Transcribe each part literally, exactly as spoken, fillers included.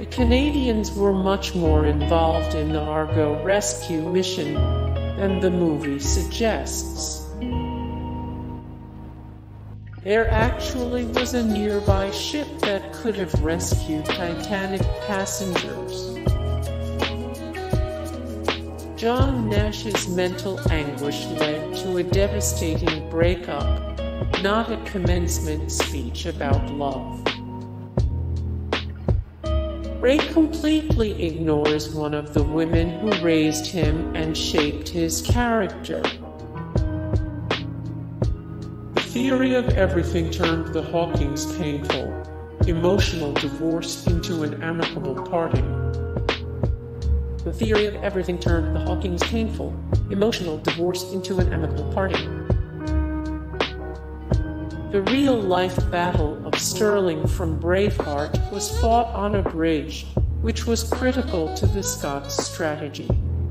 The Canadians were much more involved in the Argo rescue mission than the movie suggests. There actually was a nearby ship that could have rescued Titanic passengers. John Nash's mental anguish led to a devastating breakup, not a commencement speech about love. Ray completely ignores one of the women who raised him and shaped his character. The theory of everything turned the Hawkins' painful, emotional divorce into an amicable parting. The theory of everything turned the Hawkins' painful, emotional divorce into an amicable parting. The real-life battle of Sterling from Braveheart was fought on a bridge, which was critical to the Scots' strategy.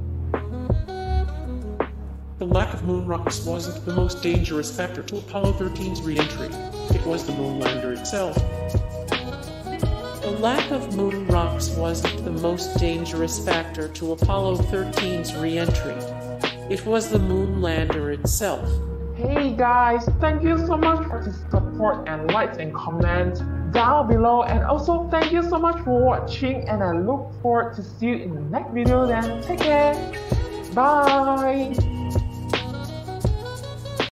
The lack of moon rocks wasn't the most dangerous factor to Apollo thirteen's re-entry. It was the moon lander itself. The lack of moon rocks wasn't the most dangerous factor to Apollo thirteen's re-entry. It was the moon lander itself. Hey guys, thank you so much for the support and likes and comments down below, and also thank you so much for watching, and I look forward to see you in the next video. Then take care, bye.